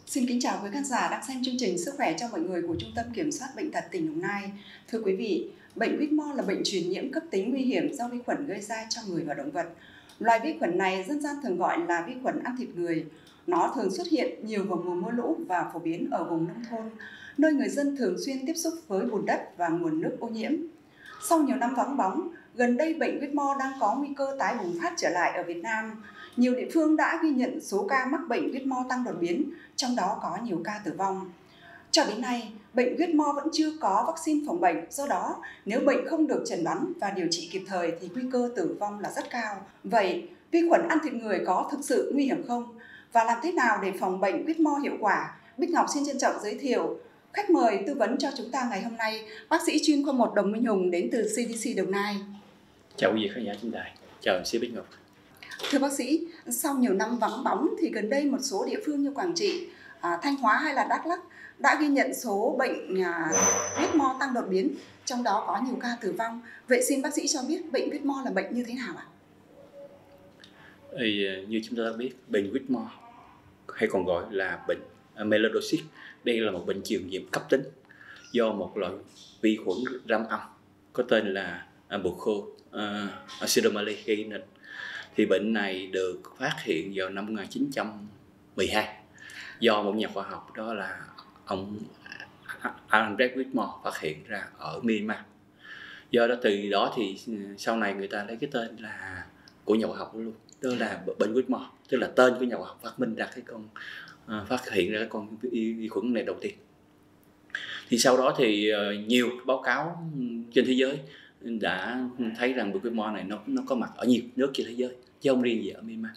Xin kính chào quý khán giả đang xem chương trình Sức khỏe cho mọi người của Trung tâm Kiểm soát Bệnh tật tỉnh Đồng Nai. Thưa quý vị, bệnh Whitmore là bệnh truyền nhiễm cấp tính nguy hiểm do vi khuẩn gây ra cho người và động vật. Loài vi khuẩn này dân gian thường gọi là vi khuẩn ăn thịt người. Nó thường xuất hiện nhiều vào mùa mưa lũ và phổ biến ở vùng nông thôn, nơi người dân thường xuyên tiếp xúc với bùn đất và nguồn nước ô nhiễm. Sau nhiều năm vắng bóng, gần đây bệnh Whitmore đang có nguy cơ tái bùng phát trở lại ở Việt Nam. Nhiều địa phương đã ghi nhận số ca mắc bệnh Whitmore tăng đột biến, trong đó có nhiều ca tử vong. Cho đến nay, bệnh Whitmore vẫn chưa có vaccine phòng bệnh, do đó nếu bệnh không được chẩn đoán và điều trị kịp thời thì nguy cơ tử vong là rất cao. Vậy, vi khuẩn ăn thịt người có thực sự nguy hiểm không? Và làm thế nào để phòng bệnh Whitmore hiệu quả? Bích Ngọc xin trân trọng giới thiệu khách mời tư vấn cho chúng ta ngày hôm nay, bác sĩ chuyên khoa 1 Đồng Minh Hùng đến từ CDC Đồng Nai. Chào quý vị khán giả trên đài, chào MC Bích Ngọc. Thưa bác sĩ, sau nhiều năm vắng bóng thì gần đây một số địa phương như Quảng Trị, Thanh Hóa hay là Đắk Lắk đã ghi nhận số bệnh Whitmore tăng đột biến, trong đó có nhiều ca tử vong. Vậy xin bác sĩ cho biết bệnh Whitmore là bệnh như thế nào ạ? Như chúng ta đã biết, bệnh Whitmore hay còn gọi là bệnh melanosis, đây là một bệnh truyền nhiễm cấp tính do một loại vi khuẩn răng âm có tên là Burkittsia gây nên. Thì bệnh này được phát hiện vào năm 1912 do một nhà khoa học, đó là ông Albert Whitmore, phát hiện ra ở Myanmar. Do đó từ đó thì sau này người ta lấy cái tên là của nhà khoa học luôn, đó là bệnh Whitmore, tức là tên của nhà khoa học phát minh ra phát hiện ra cái con vi khuẩn này đầu tiên. Thì sau đó thì nhiều báo cáo trên thế giới đã thấy rằng bệnh Whitmore này nó có mặt ở nhiều nước trên thế giới, chứ không riêng gì ở Myanmar.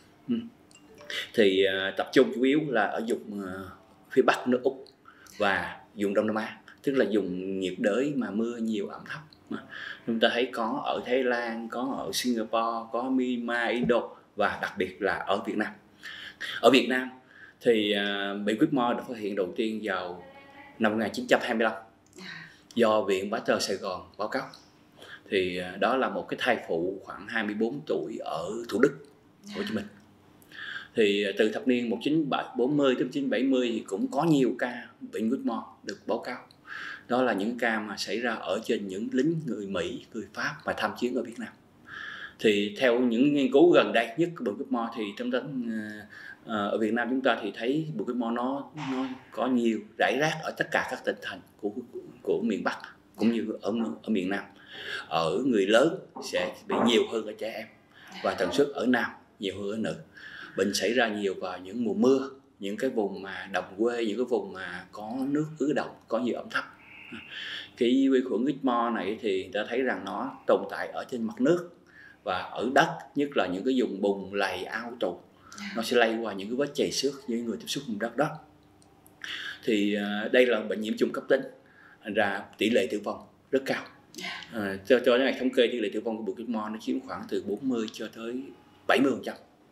Thì tập trung chủ yếu là ở vùng phía bắc nước Úc và vùng Đông Nam Á, tức là vùng nhiệt đới mà mưa nhiều ẩm thấp. Chúng ta thấy có ở Thái Lan, có ở Singapore, có Myanmar, Indo và đặc biệt là ở Việt Nam. Ở Việt Nam thì bệnh Whitmore được phát hiện đầu tiên vào năm 1925 do Viện Pasteur Sài Gòn báo cáo. Thì đó là một cái thai phụ khoảng 24 tuổi ở Thủ Đức, Hồ Chí Minh. Thì từ thập niên 1940 đến 1970 thì cũng có nhiều ca bệnh Whitmore được báo cáo. Đó là những ca mà xảy ra ở trên những lính người Mỹ, người Pháp mà tham chiến ở Việt Nam. Thì theo những nghiên cứu gần đây nhất của bệnh Whitmore thì ở Việt Nam chúng ta thì thấy bệnh Whitmore nó có nhiều rải rác ở tất cả các tỉnh thành của miền Bắc cũng như ở miền Nam. Ở người lớn sẽ bị nhiều hơn ở trẻ em và tần suất ở nam nhiều hơn ở nữ. Bệnh xảy ra nhiều vào những mùa mưa, những cái vùng mà đồng quê, những cái vùng mà có nước ứ đọng, có nhiều ẩm thấp. Cái vi khuẩn Whitmore này thì ta thấy rằng nó tồn tại ở trên mặt nước và ở đất, nhất là những cái vùng bùn lầy ao tù. Nó sẽ lây qua những cái vết chày xước với người tiếp xúc vùng đất đó. Thì đây là bệnh nhiễm trùng cấp tính, thành ra tỷ lệ tử vong rất cao. Cho những ngày thống kê tỷ lệ tử vong của bệnh Whitmore nó chiếm khoảng từ 40 cho tới 70%.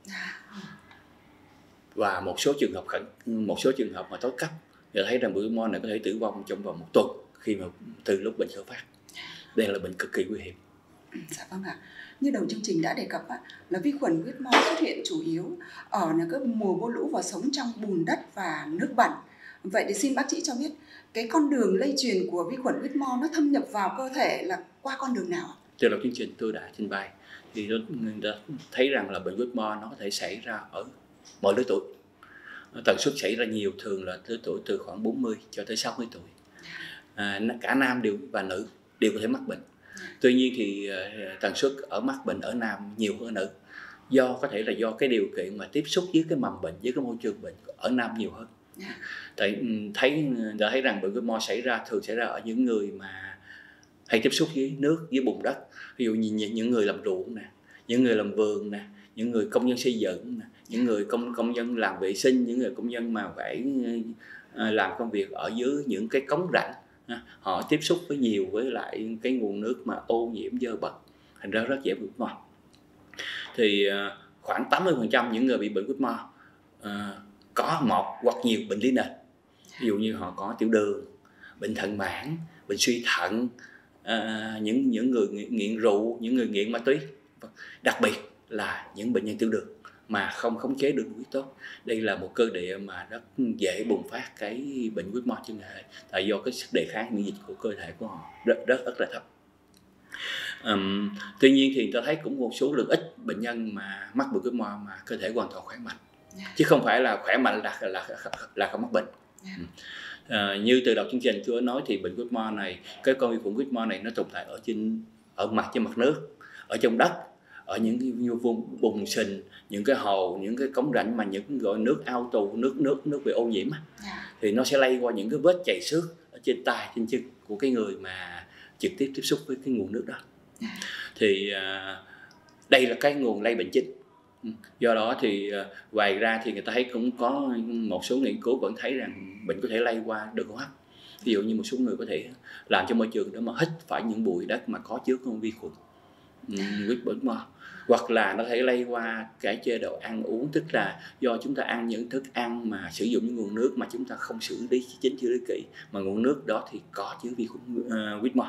Và một số trường hợp mà tối cấp thì thấy rằng bệnh Whitmore này có thể tử vong trong vòng 1 tuần khi mà từ lúc bệnh khởi phát. Đây là bệnh cực kỳ nguy hiểm. Dạ vâng ạ. Như đầu chương trình đã đề cập là vi khuẩn Whitmore xuất hiện chủ yếu ở các mùa mưa lũ và sống trong bùn đất và nước bẩn. Vậy thì xin bác sĩ cho biết cái con đường lây truyền của vi khuẩn Whitmore nó thâm nhập vào cơ thể là qua con đường nào? Từ đầu chương trình tôi đã trình bày thì người ta thấy rằng là bệnh Whitmore nó có thể xảy ra ở mọi lứa tuổi. Tần suất xảy ra nhiều, thường là lứa tuổi từ khoảng 40 cho tới 60 tuổi. Cả nam và nữ đều có thể mắc bệnh. Tuy nhiên thì tần suất ở mắc bệnh ở nam nhiều hơn ở nữ. Có thể là do cái điều kiện mà tiếp xúc với cái mầm bệnh, với cái môi trường bệnh ở nam nhiều hơn. Đã thấy rằng bệnh Whitmore thường xảy ra ở những người mà hay tiếp xúc với nước, với bùn đất. Ví dụ như những người làm ruộng nè, những người làm vườn nè, những người công nhân xây dựng nè, những người công nhân làm vệ sinh, những người công nhân mà phải làm công việc ở dưới những cái cống rãnh. Họ tiếp xúc nhiều với lại cái nguồn nước mà ô nhiễm dơ bẩn, thành ra rất dễ bị Whitmore. Thì khoảng 80% những người bị bệnh Whitmore có một hoặc nhiều bệnh lý nền. Ví dụ như họ có tiểu đường, bệnh thận mãn, bệnh suy thận, những người nghiện rượu, những người nghiện ma túy, đặc biệt là những bệnh nhân tiểu đường mà không khống chế được huyết tốt. Đây là một cơ địa mà rất dễ bùng phát cái bệnh Whitmore chân hệ, tại do cái sức đề kháng miễn dịch của cơ thể của họ rất là thấp. Tuy nhiên thì tôi thấy cũng một số lượng ít bệnh nhân mà mắc bệnh Whitmore mà cơ thể hoàn toàn khỏe mạnh, chứ không phải là khỏe mạnh là không mắc bệnh. Như từ đầu chương trình tôi nói thì bệnh Whitmore này, cái con vi khuẩn Whitmore này nó tồn tại trên mặt nước, ở trong đất, ở những vùng bùn sình, những cái hồ, những cái cống rãnh mà những gọi nước ao tù, nước bị ô nhiễm thì nó sẽ lây qua những cái vết chảy xước ở trên tay, trên chân của cái người mà trực tiếp tiếp xúc với cái nguồn nước đó. Thì đây là cái nguồn lây bệnh chính. Do đó thì ngoài ra thì người ta thấy cũng có một số nghiên cứu vẫn thấy rằng bệnh có thể lây qua đường hô hấp. Ví dụ như một số người có thể làm cho môi trường đó mà hít phải những bụi đất mà có chứa con vi khuẩn Whitmore, hoặc là nó thể lây qua cái chế độ ăn uống, tức là do chúng ta ăn những thức ăn mà sử dụng những nguồn nước mà chúng ta không xử lý kỹ, mà nguồn nước đó thì có chứa vi khuẩn Whitmore.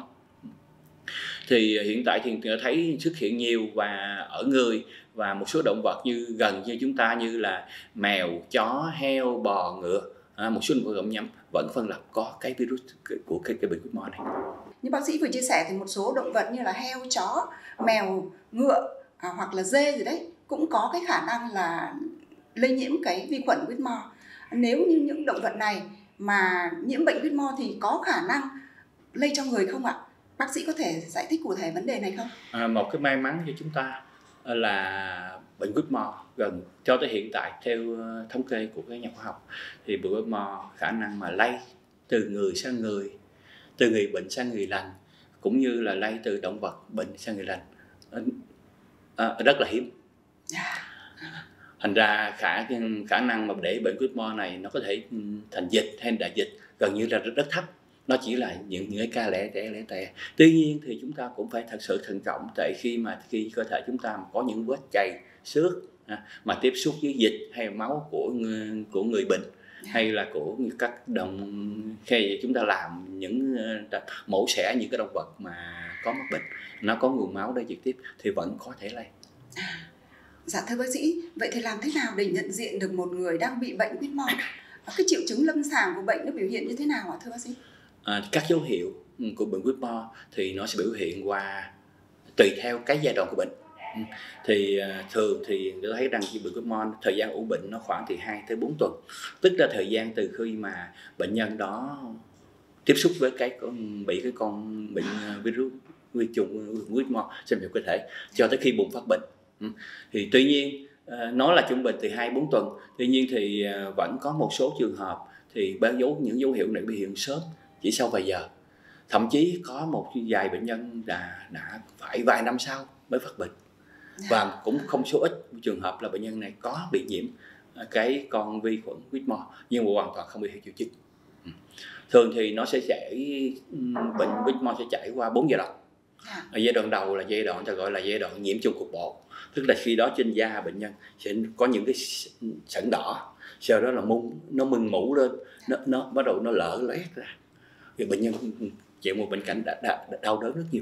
Thì hiện tại thì thấy xuất hiện nhiều và ở người và một số động vật gần như chúng ta, như là mèo, chó, heo, bò, ngựa, một số động vật nhắm vẫn phân lập có cái virus của cái bệnh Whitmore này. Như bác sĩ vừa chia sẻ thì một số động vật như là heo, chó, mèo, ngựa hoặc là dê gì đấy cũng có cái khả năng là lây nhiễm cái vi khuẩn Whitmore. Nếu như những động vật này mà nhiễm bệnh Whitmore thì có khả năng lây cho người không ạ? Bác sĩ có thể giải thích cụ thể vấn đề này không? Một cái may mắn cho chúng ta là bệnh Whitmore gần cho tới hiện tại, theo thống kê của các nhà khoa học, thì bệnh Whitmore khả năng mà lây từ người sang người, từ người bệnh sang người lành, cũng như là lây từ động vật bệnh sang người lành rất là hiếm. Thành ra khả năng mà để bệnh Whitmore này nó có thể thành dịch hay đại dịch gần như là rất thấp. Nó chỉ là những cái ca lẻ tẻ. Tuy nhiên thì chúng ta cũng phải thật sự thận trọng, tại khi cơ thể chúng ta có những vết chày xước mà tiếp xúc với dịch hay máu của người bệnh, hay là của các khi chúng ta làm những mổ xẻ những cái động vật mà có mắc bệnh, nó có nguồn máu đây trực tiếp thì vẫn có thể lây. Dạ thưa bác sĩ, vậy thì làm thế nào để nhận diện được một người đang bị bệnh Whitmore? Cái triệu chứng lâm sàng của bệnh nó biểu hiện như thế nào ạ thưa bác sĩ? Các dấu hiệu của bệnh Whitmore thì nó sẽ biểu hiện qua tùy theo cái giai đoạn của bệnh. Thì thường thì tôi thấy rằng bệnh Whitmore thời gian ủ bệnh nó khoảng từ 2 tới 4 tuần, tức là thời gian từ khi mà bệnh nhân đó tiếp xúc với bị cái con bệnh virus Whitmore xâm nhập cơ thể cho tới khi bùng phát bệnh. Thì tuy nhiên nó là trung bình từ 2-4 tuần, tuy nhiên thì vẫn có một số trường hợp thì những dấu hiệu này biểu hiện sớm, chỉ sau vài giờ. Thậm chí có một vài bệnh nhân đã phải vài năm sau mới phát bệnh. Và cũng không số ít trường hợp là bệnh nhân này có bị nhiễm cái con vi khuẩn Whitmore nhưng mà hoàn toàn không bị triệu chứng. Thường thì nó sẽ bệnh Whitmore sẽ trải qua 4 giai đoạn. Ở giai đoạn đầu là giai đoạn ta gọi là giai đoạn nhiễm trùng cục bộ, tức là khi đó trên da bệnh nhân sẽ có những cái sẩn đỏ, sau đó là nó mưng mủ lên, nó bắt đầu nó lở loét ra, thì bệnh nhân chịu một bệnh cảnh đau đớn rất nhiều.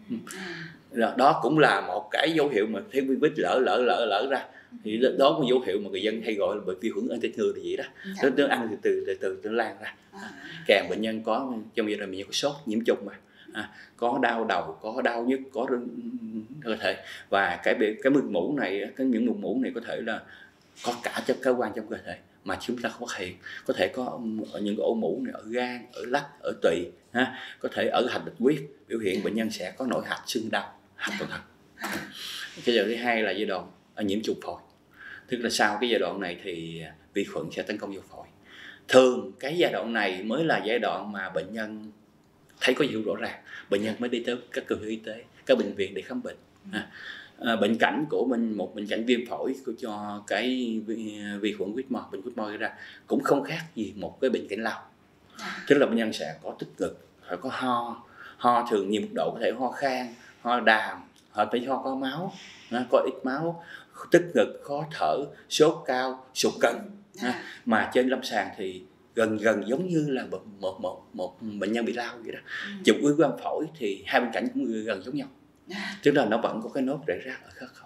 Đó cũng là một cái dấu hiệu mà thấy vết lở ra, thì đó là một dấu hiệu mà người dân hay gọi là bệnh vi khuẩn ăn thịt người là gì đó. Nó ăn từ từ lan ra. Kèm bệnh nhân có trong giai đoạn bệnh nhân có sốt nhiễm trùng mà có đau đầu, có đau nhức, có cơ thể, và cái mưng mủ này, những mưng mủ này có thể là có cả các cơ quan trong cơ thể mà chúng ta không phát hiện. Có thể có những ổ mủ này ở gan, ở lách, ở tụy, có thể ở hạch bạch huyết, biểu hiện bệnh nhân sẽ có nổi hạch, sưng đau, hạch toàn thân. Cái giai đoạn thứ hai là giai đoạn nhiễm trùng phổi, tức là sau cái giai đoạn này thì vi khuẩn sẽ tấn công vào phổi. Thường cái giai đoạn này mới là giai đoạn mà bệnh nhân thấy có dấu hiệu rõ ràng, bệnh nhân mới đi tới các cơ sở y tế, các bệnh viện để khám bệnh. Bệnh cảnh của một bệnh cảnh viêm phổi cho cái vi khuẩn Whitmore, bệnh Whitmore gây ra cũng không khác gì một cái bệnh cảnh lao. Tức là bệnh nhân sẽ có tức ngực, phải có ho thường nhiều mức độ, có thể ho khan, ho đàm, hoặc phải ho có máu, có ít máu, tức ngực, khó thở, sốt cao, sụt cân. Mà trên lâm sàng thì gần giống như là một bệnh nhân bị lao vậy đó. Chụp X-quang phổi thì hai bên cạnh cũng gần giống nhau, tức là nó vẫn có cái nốt rải rác ở khớp phổi.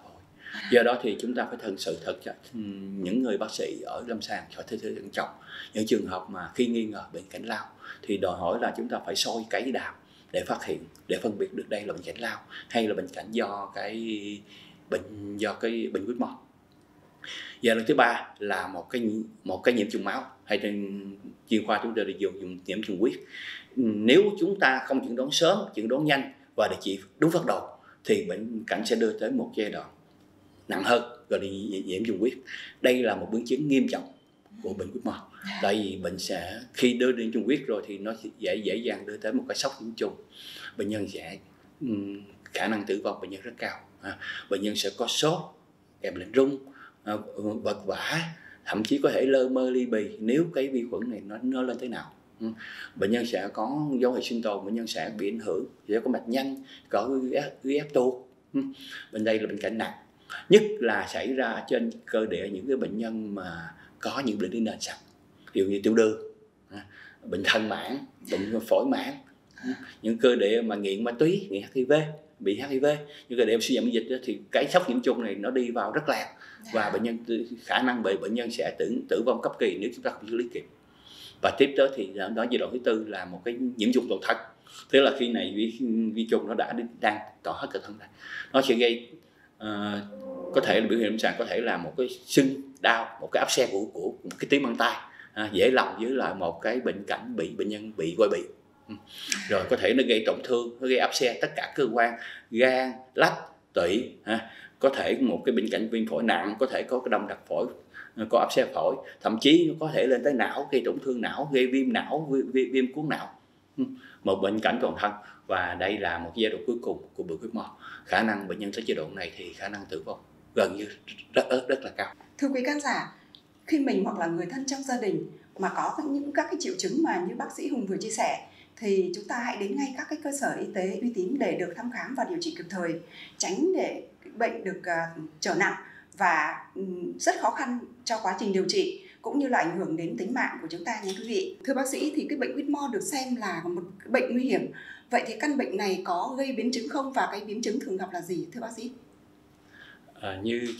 Do đó thì chúng ta phải những người bác sĩ ở lâm sàng phải thận trọng. Những trường hợp mà khi nghi ngờ bệnh cảnh lao thì đòi hỏi là chúng ta phải soi cấy đào để phát hiện, để phân biệt được đây là bệnh cảnh lao hay là bệnh cảnh do cái bệnh Whitmore. Và lần thứ ba là một cái nhiễm trùng máu, hay trên chuyên khoa chúng ta được dùng nhiễm trùng huyết. Nếu chúng ta không chẩn đoán sớm, chẩn đoán nhanh và điều trị đúng phác đồ thì bệnh cảnh sẽ đưa tới một giai đoạn nặng hơn, gọi là nhiễm trùng huyết. Đây là một biến chứng nghiêm trọng của bệnh Whitmore. Tại vì bệnh sẽ khi đưa đến trùng huyết rồi thì nó dễ dàng đưa tới một cái sốc nhiễm trùng. Bệnh nhân sẽ khả năng tử vong bệnh nhân rất cao. Bệnh nhân sẽ có sốt, kèm lạnh rung, vật vã, thậm chí có thể lơ mơ ly bì nếu cái vi khuẩn này nó lên tới nào. Bệnh nhân sẽ có dấu hiệu sinh tồn, bệnh nhân sẽ bị ảnh hưởng, sẽ có mạch nhanh, có huyết áp tuột. Bên đây là bệnh cảnh nặng, nhất là xảy ra trên cơ địa những cái bệnh nhân mà có những bệnh lý nền sặc, ví dụ như tiểu đường, bệnh thân mãn, bệnh phổi mãn, những cơ địa mà nghiện ma túy, nghiện HIV, bị HIV, những cơ địa suy giảm miễn dịch thì cái sốc nhiễm trùng này nó đi vào rất làng và khả năng bệnh nhân sẽ tử vong cấp kỳ nếu chúng ta không xử lý kịp. Và tiếp tới thì đó giai đoạn thứ tư là một cái nhiễm trùng toàn thân, tức là khi này vi trùng nó đang tỏ hết cơ thân này, nó sẽ gây có thể là biểu hiện lâm sàng, có thể là một cái sưng đau, một cái áp xe của một cái tuyến mang tay, dễ lầm với lại một cái bệnh cảnh bị bệnh nhân bị quai bị. Rồi có thể nó gây tổn thương, nó gây áp xe tất cả cơ quan gan, lách, tụy, có thể một cái bệnh cảnh viêm phổi nặng, có thể có cái đông đặc phổi, có áp xe phổi, thậm chí nó có thể lên tới não, gây tổn thương não, gây viêm não, viêm cuống não, một bệnh cảnh toàn thân. Và đây là một giai đoạn cuối cùng của bệnh Whitmore. Khả năng bệnh nhân tới giai đoạn này thì khả năng tử vong gần như rất là cao. Thưa quý khán giả, khi mình hoặc là người thân trong gia đình mà có các cái triệu chứng mà như bác sĩ Hùng vừa chia sẻ thì chúng ta hãy đến ngay các cái cơ sở y tế uy tín để được thăm khám và điều trị kịp thời, tránh để bệnh được trở nặng và rất khó khăn cho quá trình điều trị, cũng như là ảnh hưởng đến tính mạng của chúng ta nha quý vị. Thưa bác sĩ, thì cái bệnh Whitmore được xem là một bệnh nguy hiểm. Vậy thì căn bệnh này có gây biến chứng không và cái biến chứng thường gặp là gì thưa bác sĩ? Như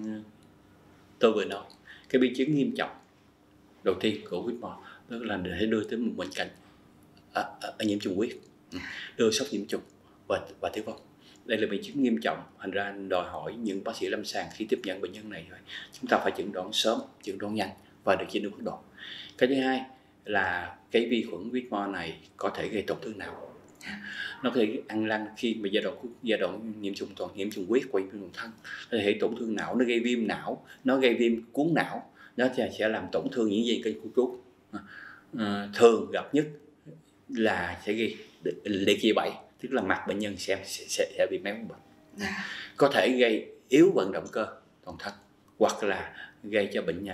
tôi vừa nói, cái biến chứng nghiêm trọng đầu tiên của Whitmore tức là để đưa tới một bệnh cảnh nhiễm trùng huyết, đưa sốc nhiễm trùng và tử vong. Đây là biến chứng nghiêm trọng, thành ra đòi hỏi những bác sĩ lâm sàng khi tiếp nhận bệnh nhân này rồi chúng ta phải chẩn đoán sớm, chẩn đoán nhanh và được chỉ định phác đồ. Cái thứ hai là cái vi khuẩn Whitmore này có thể gây tổn thương não. Nó có thể ăn lăn khi mà giai đoạn nhiễm trùng huyết quay toàn thân, nó thể tổn thương não, nó gây viêm não, nó gây viêm cuống não, nó sẽ làm tổn thương những dây kênh cấu trúc. Thường gặp nhất là sẽ gây liệt dây 7, tức là mặt bệnh nhân sẽ bị méo bệnh. Có thể gây yếu vận động cơ toàn thân, hoặc là gây cho bệnh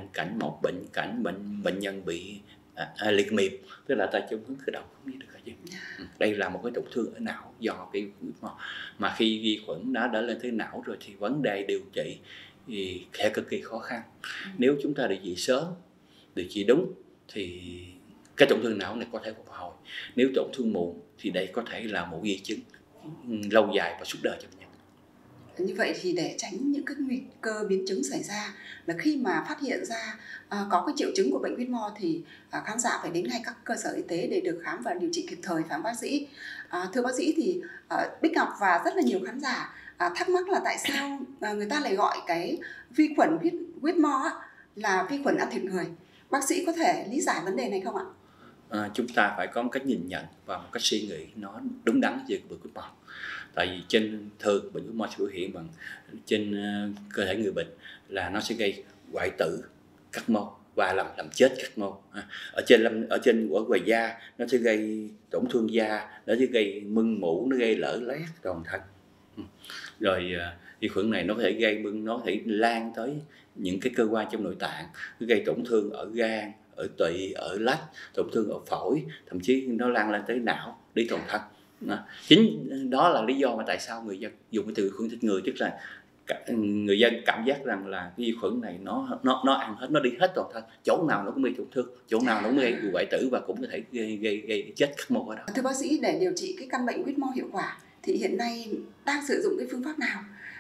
bệnh nhân bị liệt mềm, tức là tay chân hướng cử động không đi được. Đây là một cái tổn thương ở não do cái Whitmore, mà khi vi khuẩn đã lên tới não rồi thì vấn đề điều trị thì sẽ cực kỳ khó khăn. Nếu chúng ta điều trị sớm, điều trị đúng thì cái tổn thương não này có thể phục hồi. Nếu tổn thương muộn thì đây có thể là một di chứng lâu dài và suốt đời cho bệnh nhân. Như vậy thì để tránh những cái nguy cơ biến chứng xảy ra là khi mà phát hiện ra có cái triệu chứng của bệnh Whitmore thì khán giả phải đến ngay các cơ sở y tế để được khám và điều trị kịp thời, phải không bác sĩ? Thưa bác sĩ, thì Bích Ngọc và rất là nhiều khán giả thắc mắc là tại sao người ta lại gọi cái vi khuẩn Whitmore là vi khuẩn ăn thịt người. Bác sĩ có thể lý giải vấn đề này không ạ? Chúng ta phải có một cách nhìn nhận và một cách suy nghĩ nó đúng đắn về bệnh Whitmore. Tại vì trên thường bệnh Whitmore sẽ biểu hiện bằng trên cơ thể người bệnh là nó sẽ gây hoại tử các mô và làm chết các mô. Ở trên ngoài da nó sẽ gây tổn thương da, nó sẽ gây mưng mủ, nó gây lở loét toàn thân. Rồi vi khuẩn này nó có thể gây nó có thể lan tới những cái cơ quan trong nội tạng, nó gây tổn thương ở gan, ở tụy, ở lách, tổn thương ở phổi, thậm chí nó lan lên tới não, đi toàn thân. Chính đó là lý do mà tại sao người dân dùng cái từ khuẩn thịt người, tức là người dân cảm giác rằng là cái vi khuẩn này nó ăn hết, nó đi hết toàn thân, chỗ nào nó cũng bị tổn thương, chỗ nào nó cũng gây hoại tử và cũng có thể gây chết các mô ở đó. Thưa bác sĩ, để điều trị cái căn bệnh Whitmore hiệu quả thì hiện nay đang sử dụng cái phương pháp nào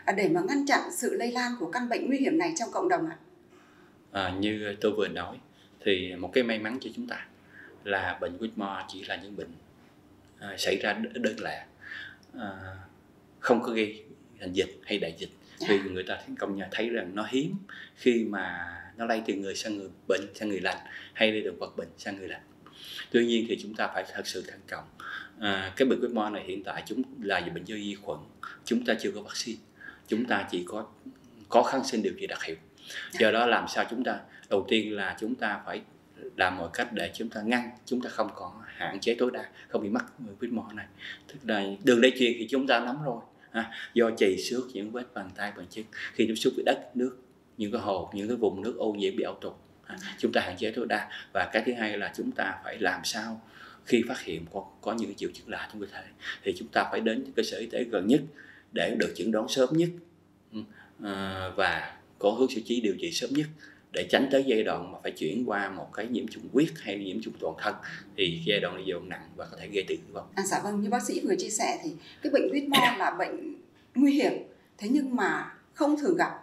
để mà ngăn chặn sự lây lan của căn bệnh nguy hiểm này trong cộng đồng ạ? Như tôi vừa nói thì một cái may mắn cho chúng ta là bệnh Whitmore chỉ là những bệnh xảy ra đơn lẻ, không có gây thành dịch hay đại dịch. Vì người ta công nhận thấy rằng nó hiếm khi mà nó lây từ người sang người bệnh sang người lành, hay lây từ vật bệnh sang người lành. Tuy nhiên thì chúng ta phải thật sự thận trọng. Cái bệnh Whitmore này hiện tại chúng là bệnh do vi khuẩn, chúng ta chưa có vaccine, chúng ta chỉ có kháng sinh điều trị đặc hiệu. Do đó làm sao chúng ta đầu tiên là chúng ta phải làm mọi cách để chúng ta ngăn, chúng ta không còn hạn chế tối đa không bị mắc Whitmore này. Tức là đường lây truyền thì chúng ta nắm rồi, do chày xước, những vết bàn tay bàn chân khi tiếp xúc với đất nước, những cái hồ, những cái vùng nước ô nhiễm bị ảo tục, chúng ta hạn chế tối đa. Và cái thứ hai là chúng ta phải làm sao khi phát hiện có những cái triệu chứng lạ trong cơ thể thì chúng ta phải đến cơ sở y tế gần nhất để được chẩn đoán sớm nhất, và có hướng xử trí điều trị sớm nhất, để tránh tới giai đoạn mà phải chuyển qua một cái nhiễm trùng huyết hay nhiễm trùng toàn thân, thì giai đoạn này giai đoạn nặng và có thể gây tử vong. Dạ vâng, như bác sĩ vừa chia sẻ thì cái bệnh Whitmore là bệnh nguy hiểm, thế nhưng mà không thường gặp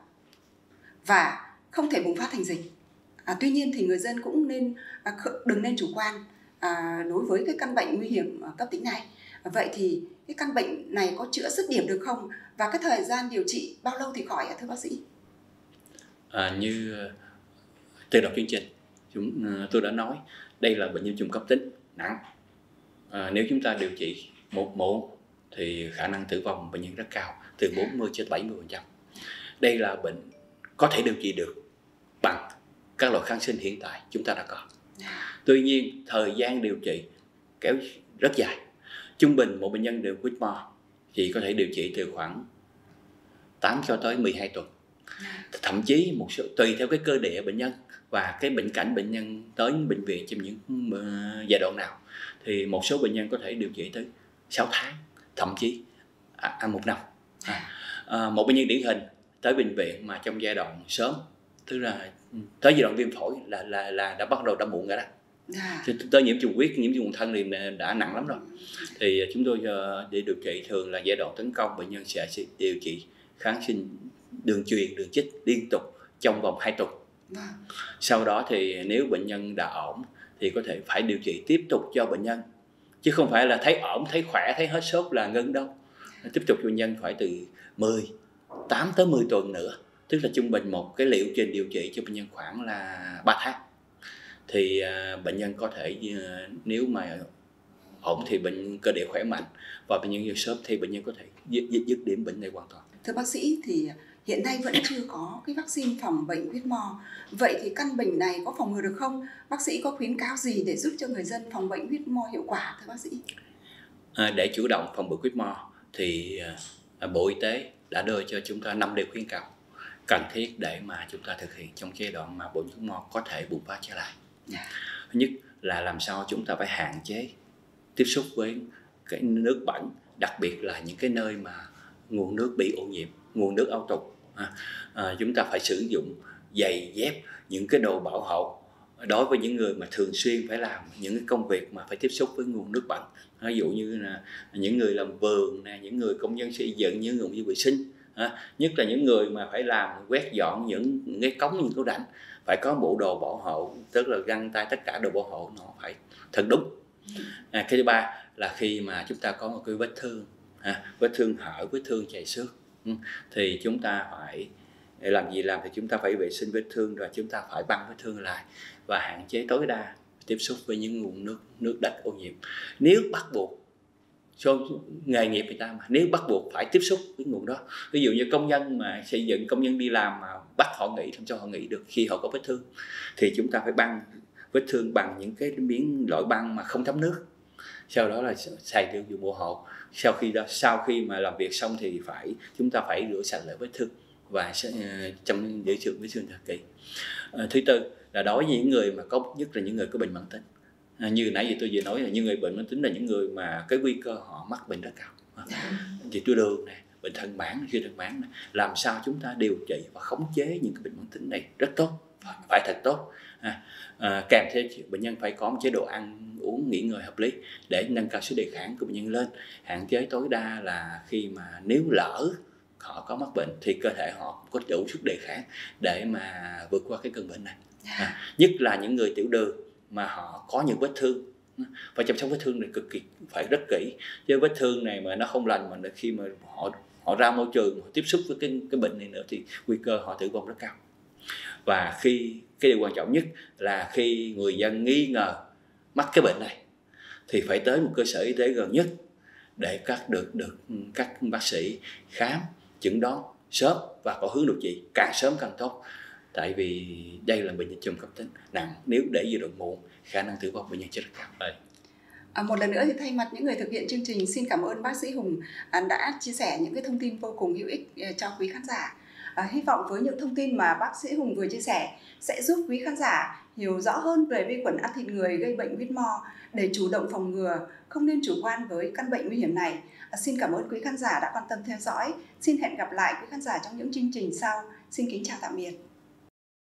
và không thể bùng phát thành dịch. Tuy nhiên thì người dân cũng đừng nên chủ quan đối với cái căn bệnh nguy hiểm cấp tính này. Vậy thì cái căn bệnh này có chữa dứt điểm được không? Và cái thời gian điều trị bao lâu thì khỏi ạ thưa bác sĩ? Như từ đầu chương trình tôi đã nói, đây là bệnh nhiễm trùng cấp tính nặng. Nếu chúng ta điều trị muộn thì khả năng tử vong bệnh nhân rất cao, từ 40 cho 70%. Đây là bệnh có thể điều trị được bằng các loại kháng sinh hiện tại chúng ta đã có. Tuy nhiên thời gian điều trị kéo rất dài. Trung bình một bệnh nhân được Whitmore chỉ có thể điều trị từ khoảng 8 cho tới 12 tuần. Thậm chí một số tùy theo cái cơ địa bệnh nhân và cái bệnh cảnh bệnh nhân tới bệnh viện trong những giai đoạn nào, thì một số bệnh nhân có thể điều trị tới 6 tháng, thậm chí 1 năm. Một bệnh nhân điển hình tới bệnh viện mà trong giai đoạn sớm, tức là tới giai đoạn viêm phổi là đã bắt đầu đã muộn rồi đó. Tới nhiễm trùng huyết, nhiễm trùng thân thì đã nặng lắm rồi. Thì chúng tôi để điều trị thường là giai đoạn tấn công, bệnh nhân sẽ điều trị kháng sinh đường truyền, đường chích liên tục trong vòng 2 tuần. Sau đó thì nếu bệnh nhân đã ổn thì có thể phải điều trị tiếp tục cho bệnh nhân, chứ không phải là thấy ổn, thấy khỏe, thấy hết sốt là ngưng đâu. Tiếp tục cho bệnh nhân phải từ 8 tới 10 tuần nữa, tức là trung bình một cái liệu trình điều trị cho bệnh nhân khoảng là 3 tháng. Thì bệnh nhân có thể, nếu mà ổn thì bệnh cơ địa khỏe mạnh và bệnh nhân sớm thì bệnh nhân có thể dứt điểm bệnh này hoàn toàn. Thưa bác sĩ, thì hiện nay vẫn chưa có cái vaccine phòng bệnh Whitmore. Vậy thì căn bệnh này có phòng ngừa được không? Bác sĩ có khuyến cáo gì để giúp cho người dân phòng bệnh Whitmore hiệu quả thưa bác sĩ? Để chủ động phòng bệnh Whitmore thì Bộ Y tế đã đưa cho chúng ta 5 điều khuyến cáo cần thiết để mà chúng ta thực hiện trong giai đoạn mà bệnh Whitmore có thể bùng phát trở lại. Thứ nhất là làm sao chúng ta phải hạn chế tiếp xúc với cái nước bẩn, đặc biệt là những cái nơi mà nguồn nước bị ô nhiễm, nguồn nước ảo tục. Chúng ta phải sử dụng giày dép, những cái đồ bảo hộ đối với những người mà thường xuyên phải làm những cái công việc mà phải tiếp xúc với nguồn nước bẩn. Ví dụ như là những người làm vườn, những người công nhân xây dựng, những người vệ sinh, nhất là những người mà phải làm quét dọn những cái cống, những cái rãnh, phải có bộ đồ bảo hộ, tức là găng tay, tất cả đồ bảo hộ nó phải thật đúng. Cái thứ ba là khi mà chúng ta có một cái vết thương hở, vết thương chảy xước, thì chúng ta phải làm gì thì chúng ta phải vệ sinh vết thương, rồi chúng ta phải băng vết thương lại và hạn chế tối đa tiếp xúc với những nguồn nước đất ô nhiễm. Nếu bắt buộc, nghề nghiệp người ta mà, nếu bắt buộc phải tiếp xúc với nguồn đó, ví dụ như công nhân mà xây dựng, công nhân đi làm mà bắt họ nghỉ, không cho họ nghỉ được khi họ có vết thương, thì chúng ta phải băng vết thương bằng những cái miếng loại băng mà không thấm nước, sau đó là xài tiêu dùng bộ hộ. Sau khi mà làm việc xong thì chúng ta phải rửa sạch lại vết thương và trong để chữa vết thương thật kỹ. Thứ tư là đối với những người mà nhất là những người có bệnh mãn tính, như nãy giờ tôi vừa nói là những người bệnh mãn tính là những người mà cái nguy cơ họ mắc bệnh rất cao, thì tiểu đường này, bệnh thận mãn, suy thận mãn này, làm sao chúng ta điều trị và khống chế những cái bệnh mãn tính này rất tốt, phải thật tốt. Kèm theo bệnh nhân phải có một chế độ ăn uống nghỉ ngơi hợp lý để nâng cao sức đề kháng của bệnh nhân lên, hạn chế tối đa là khi mà nếu lỡ họ có mắc bệnh thì cơ thể họ có đủ sức đề kháng để mà vượt qua cái cơn bệnh này. Nhất là những người tiểu đường mà họ có những vết thương, và chăm sóc vết thương này cực kỳ phải rất kỹ, chứ vết thương này mà nó không lành mà khi mà họ ra môi trường họ tiếp xúc với cái bệnh này nữa thì nguy cơ họ tử vong rất cao. Và cái điều quan trọng nhất là khi người dân nghi ngờ mắc cái bệnh này thì phải tới một cơ sở y tế gần nhất để được các bác sĩ khám, chẩn đoán sớm và có hướng điều trị càng sớm càng tốt. Tại vì đây là bệnh nhiễm trùng cấp tính nặng, nếu để giai đoạn muộn khả năng tử vong bệnh nhân sẽ rất cao. Một lần nữa thì thay mặt những người thực hiện chương trình, xin cảm ơn bác sĩ Hùng đã chia sẻ những cái thông tin vô cùng hữu ích cho quý khán giả. Hy vọng với những thông tin mà bác sĩ Hùng vừa chia sẻ sẽ giúp quý khán giả hiểu rõ hơn về vi khuẩn ăn thịt người gây bệnh Whitmore để chủ động phòng ngừa, không nên chủ quan với căn bệnh nguy hiểm này. Xin cảm ơn quý khán giả đã quan tâm theo dõi. Xin hẹn gặp lại quý khán giả trong những chương trình sau. Xin kính chào tạm biệt.